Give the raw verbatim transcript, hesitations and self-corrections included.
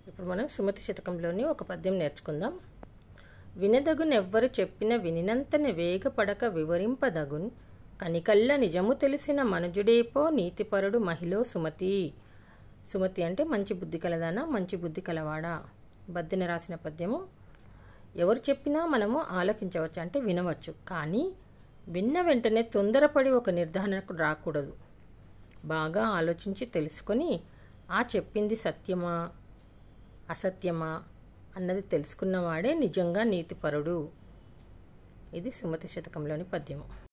ఇప్పుడు మనం సుమతి శతకంలోని ఒక పద్యం నేర్చుకుందాం. వినదగునెవ్వరు చెప్పిన వినినంతనే వేగపడక వివరింపదగున్ కనికల్ల నిజము తెలిసిన మనుజుడేపో నీతిపరుడు మహిళ సుమతి. సుమతి అంటే మంచి బుద్ధి కలదానా, మంచి బుద్ధి కలవాడా. బద్దిన రాసిన పద్యము. ఎవరు చెప్పినా మనము ఆలోచించవచ్చు, అంటే వినవచ్చు. కానీ విన్న వెంటనే తొందరపడి ఒక నిర్ధారణకు రాకూడదు. బాగా ఆలోచించి తెలుసుకొని ఆ చెప్పింది సత్యమా అసత్యమా అన్నది తెలుసుకున్నవాడే నిజంగా నీతిపరుడు. ఇది సుమతి శతకంలోని పద్యము.